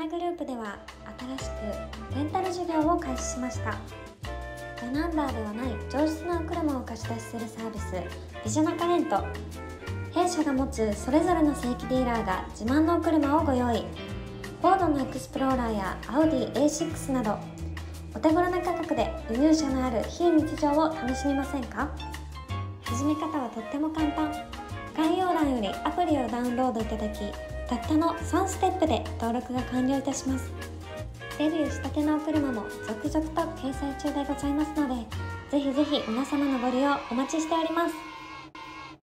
グループでは新しくレンタル事業を開始しました。ラナンバーではない上質なお車を貸し出しするサービス、ビジョナカレント。弊社が持つそれぞれの正規ディーラーが自慢のお車をご用意。フォードのエクスプローラーやアウディ A6 などお手頃な価格で輸入車のある非日常を楽しみませんか？始め方はとっても簡単。概要欄よりアプリをダウンロードいただき、たったの3ステップで登録が完了いたします。デビューしたてのお車も続々と掲載中でございますので、ぜひぜひ皆様のご利用お待ちしております。